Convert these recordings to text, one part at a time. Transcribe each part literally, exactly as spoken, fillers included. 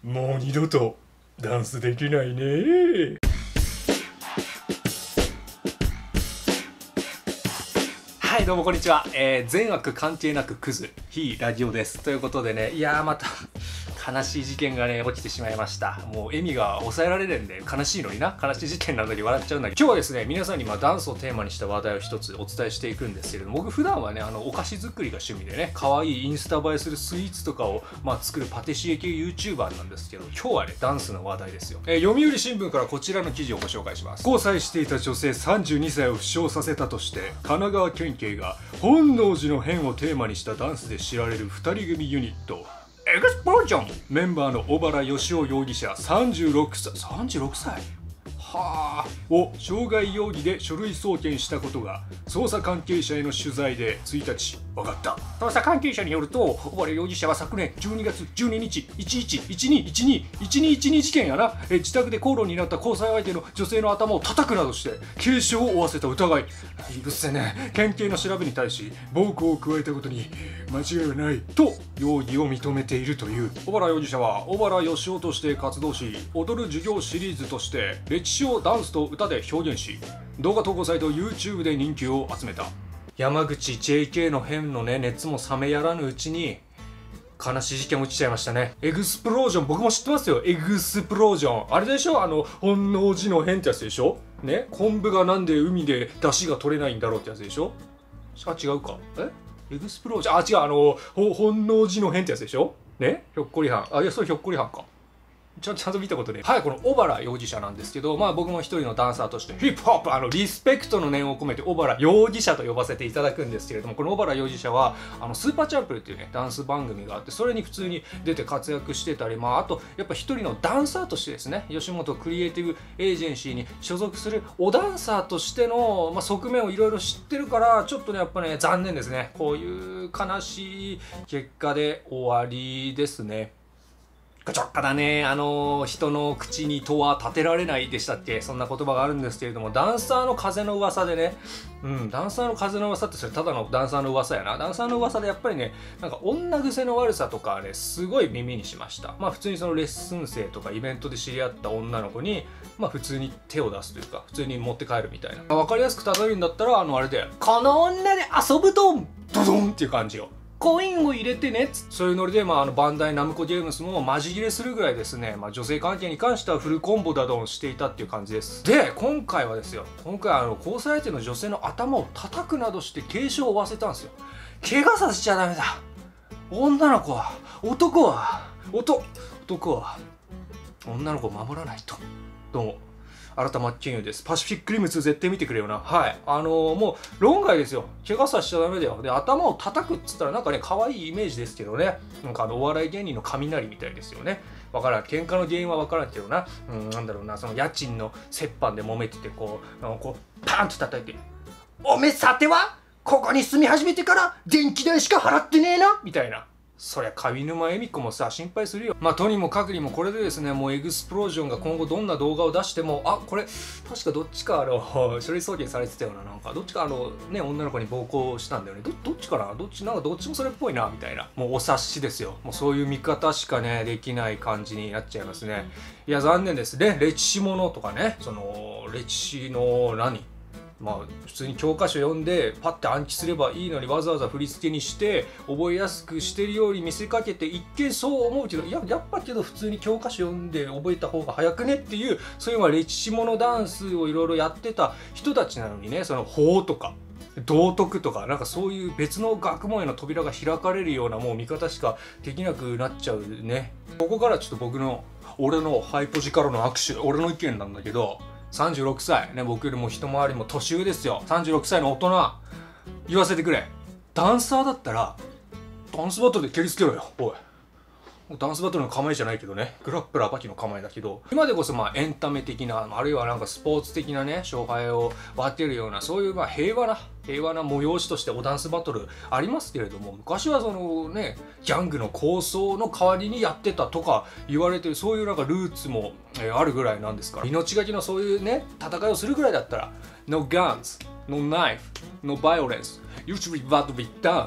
もう二度とダンスできないね。はいどうもこんにちは、えー、善悪関係なくクズ非ラジオです。ということでね、いやーまた悲しい事件がね起きてしまいました。もう笑みが抑えられるんで悲しいのにな、悲しい事件なのに笑っちゃうんだけど、今日はですね皆さんにまあダンスをテーマにした話題を一つお伝えしていくんですけれども、僕普段はねあのお菓子作りが趣味でね、可愛いインスタ映えするスイーツとかをまあ作るパティシエ系 YouTuber なんですけど、今日はねダンスの話題ですよ。えー、読売新聞からこちらの記事をご紹介します。交際していた女性さんじゅうにさいを負傷させたとして神奈川県警が本能寺の変をテーマにしたダンスで知られるふたり組ユニットエクスプロージョンメンバーの小原義雄容疑者さんじゅうろくさいさんじゅうろくさいはあを傷害容疑で書類送検したことが捜査関係者への取材でついたち分かった。捜査関係者によると、小原容疑者は昨年じゅうにがつじゅうににちいちいちいちにいちにいちにいちに事件やな、え自宅で口論になった交際相手の女性の頭を叩くなどして軽傷を負わせた疑い。許せねえ。県警の調べに対し暴行を加えたことに間違いはないと容疑を認めているという。小原容疑者は小原義雄として活動し、踊る授業シリーズとして歴史をダンスと歌で表現し、動画投稿サイト YouTube で人気を集めた。山口 ジェイケー の変のね熱も冷めやらぬうちに悲しい事件起きちゃいましたね。エグスプロージョン、僕も知ってますよ。エグスプロージョンあれでしょ、あの本能寺の変ってやつでしょね。昆布がなんで海で出汁が取れないんだろうってやつでしょ。あ、違うか。えエグスプロージョン、あ違う、あの本能寺の変ってやつでしょね。ひょっこりはん、あいやそれひょっこりはんか。ちゃんちゃんと見たことで、はい、この小原容疑者なんですけど、まあ僕も一人のダンサーとしてヒップホップ、あのリスペクトの念を込めて小原容疑者と呼ばせていただくんですけれども、この小原容疑者はあのスーパーチャンプルっていうねダンス番組があって、それに普通に出て活躍してたり、まああとやっぱ一人のダンサーとしてですね、吉本クリエイティブエージェンシーに所属するおダンサーとしての、まあ、側面をいろいろ知ってるから、ちょっとねやっぱね残念ですね。こういう悲しい結果で終わりですね。ガチョッカだね。あの人の口に戸は立てられないでしたっけ、そんな言葉があるんですけれども、ダンサーの風の噂でね、うんダンサーの風の噂ってそれただのダンサーの噂やな。ダンサーの噂でやっぱりね、なんか女癖の悪さとかねすごい耳にしました。まあ普通にそのレッスン生とかイベントで知り合った女の子にまあ普通に手を出すというか、普通に持って帰るみたいな。分かりやすく例えるんだったら、あのあれでこの女で遊ぶとドドンっていう感じよ。コインを入れてねっつ、そういうノリで、まあ、あのバンダイナムコゲームスもマジ切れするぐらいですね、まあ、女性関係に関してはフルコンボだどんしていたっていう感じです。で今回はですよ、今回あの交際相手の女性の頭を叩くなどして軽傷を負わせたんですよ。怪我させちゃダメだ。女の子は男は男男は女の子を守らないと。どうも新田真剣佑です。パシフィックリムツ絶対見てくれよな。はい。あのー、もう論外ですよ。怪我させちゃダメだよ。で、頭を叩くっつったらなんかね、可愛いイメージですけどね。なんかあの、お笑い芸人の雷みたいですよね。わからん。喧嘩の原因はわからんけどな。うん、なんだろうな。その家賃の折半で揉めてて、こう、こう、パーンと叩いて、おめさてはここに住み始めてから電気代しか払ってねえなみたいな。そりゃ上沼恵美子もさ心配するよ。まあとにもかくにもこれでですね、もうエグスプロージョンが今後どんな動画を出しても、あこれ確かどっちかあの書類送検されてたような、なんかどっちかあのね女の子に暴行したんだよね。どどっちかな、どっちなんかどっちもそれっぽいなみたいな、もうお察しですよ。もうそういう見方しかねできない感じになっちゃいますね。いや残念ですね。歴史ものとかね、その歴史の何まあ普通に教科書読んでパッて暗記すればいいのに、わざわざ振り付けにして覚えやすくしてるように見せかけて、一見そう思うけど、いややっぱけど普通に教科書読んで覚えた方が早くねっていう、そういうまあ歴史ものダンスをいろいろやってた人たちなのにね、その法とか道徳とかなんかそういう別の学問への扉が開かれるようなもう見方しかできなくなっちゃうね。ここからちょっと僕の俺のハイポジからの握手、俺の意見なんだけど、さんじゅうろくさいね、僕よりも一回りも年上ですよ。さんじゅうろくさいの大人、言わせてくれ。ダンサーだったらダンスバトルで蹴りつけろよ。おい、ダンスバトルの構えじゃないけどね、グラップラーバキの構えだけど、今でこそまあエンタメ的な、あるいはなんかスポーツ的なね勝敗を分けるような、そういうまあ平和な平和な催しとしておダンスバトルありますけれども、昔はそのねギャングの抗争の代わりにやってたとか言われてる、そういうなんかルーツも、えー、あるぐらいなんですから、命がけのそういうね戦いをするぐらいだったら No guns, no knife, no violence, usually what we dance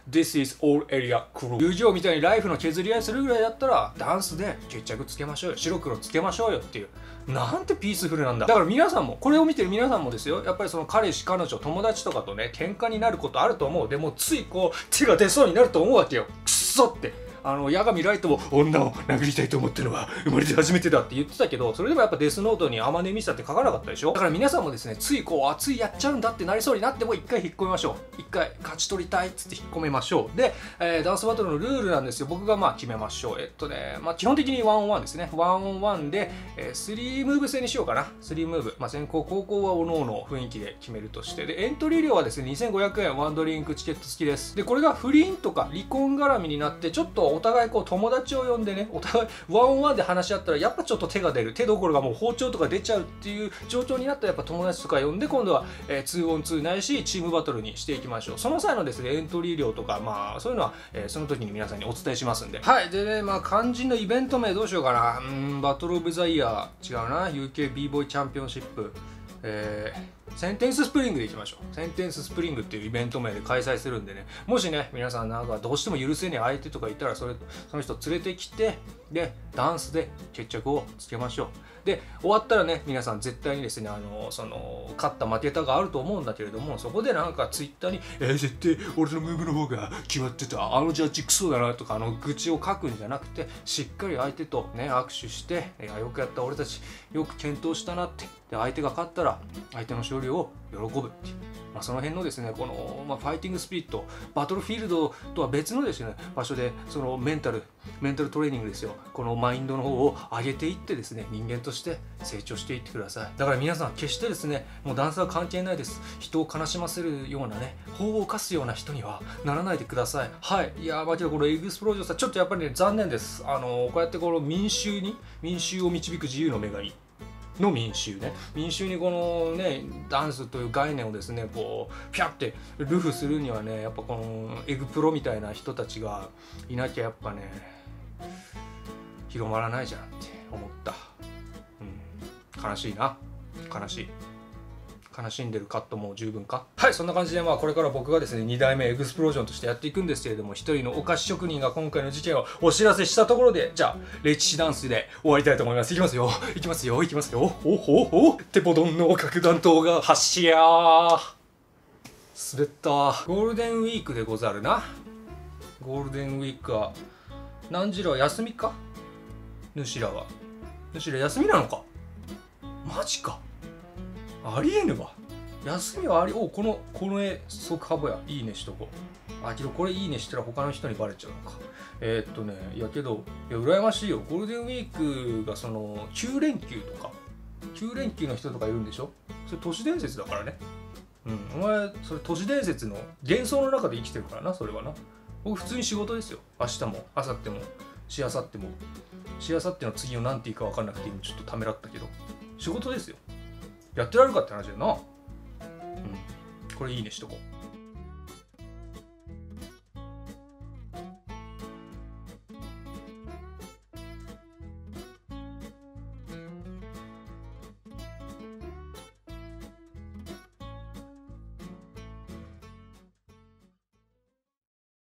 This is all area crew。友情みたいにライフの削り合いするぐらいだったらダンスで決着つけましょうよ、白黒つけましょうよっていう、なんてピースフルなんだ。だから皆さんも、これを見てる皆さんもですよ、やっぱりその彼氏彼女友達とかとね喧嘩になることあると思う。でもついこう手が出そうになると思うわけよ。くっそって、あの八神ライトも女を殴りたいと思ったのは生まれて初めてだって言ってたけど、それでもやっぱデスノートに天音ミスタって書かなかったでしょ。だから皆さんもですね、ついこう熱いやっちゃうんだってなりそうになっても一回引っ込めましょう。一回勝ち取りたいっつって引っ込めましょう。で、えー、ダンスバトルのルールなんですよ。僕がまあ決めましょう。えっとね、まあ基本的にワンオンワンですね。ワンオンワンで、えー、スリームーブ制にしようかな。スリームーブ。まあ先行後攻はおのおの雰囲気で決めるとして、でエントリー料はですねにせんごひゃくえん、ワンドリンクチケット付きです。でこれが不倫とか離婚絡みになってちょっとお互いこう友達友達を呼んでね、お互いワンオンワンで話し合ったらやっぱちょっと手が出る、手どころがもう包丁とか出ちゃうっていう状況になったらやっぱ友達とか呼んで今度は、えー、ツーオンツーないしチームバトルにしていきましょう。その際のですねエントリー料とかまあそういうのは、えー、その時に皆さんにお伝えしますんで。はい。でね、まあ肝心のイベント名どうしようかな。うーんバトルオブザイヤー違うな、 ユーケービーボーイ チャンピオンシップ、えー、センテンススプリングでいきましょう。センテンススプリングっていうイベント名で開催するんでね、もしね皆さんなんかどうしても許せねえ相手とかいたらそれその人連れてきて、でダンスで決着をつけましょう。で終わったらね皆さん絶対にですねあのその勝った負けたがあると思うんだけれども、そこでなんかツイッターに「えー、絶対俺のムーブの方が決まってた、あのジャッジクソだな」とかあの愚痴を書くんじゃなくて、しっかり相手とね握手して「いやよくやった、俺たちよく検討したな」って、で相手が勝ったら相手の勝利を喜ぶっていう、まあ、その辺のですねこの、まあ、ファイティングスピリット、バトルフィールドとは別のですね場所でそのメンタルメンタルトレーニングですよ、このマインドの方を上げていってですね人間として成長していってください。だから皆さん決してですねもうダンスは関係ないです。人を悲しませるようなね法を犯すような人にはならないでください。はい。いやーまあけどこのエグスプロージョンさんちょっとやっぱりね残念です。あのー、こうやってこの民衆に民衆を導く自由の女神の民衆ね、民衆にこのねダンスという概念をですねこうピャってルフするにはねやっぱこのエグプロみたいな人たちがいなきゃやっぱね広まらないじゃんって思った、うん、悲しいな、悲しい悲しんでるカットも十分か。はい。そんな感じでまあこれから僕がですねに代目エグスプロージョンとしてやっていくんですけれども、一人のお菓子職人が今回の事件をお知らせしたところで、じゃあ歴史ダンスで終わりたいと思います。いきますよいきますよいきますよおほほテポドンの核弾頭が発射ー、滑った。ゴールデンウィークでござるな。ゴールデンウィークは何時らは休みか、主らは主ら休みなのか、マジか、ありえぬわ。休みはあり、おこのこの絵即ハボや、いいねしとこう。あけどこれいいねしたら他の人にバレちゃうのか。えー、っとねいやけどいや羨ましいよ。ゴールデンウィークがそのきゅう連休とかきゅう連休の人とかいるんでしょ。それ都市伝説だからね。うん、お前それ都市伝説の幻想の中で生きてるからな、それはな。僕普通に仕事ですよ。明日も明後日もしあさってもしあさっての次を何て言うか分かんなくて今ちょっとためらったけど仕事ですよ。やってられるかって話だよな。うん、これいいねしとこう。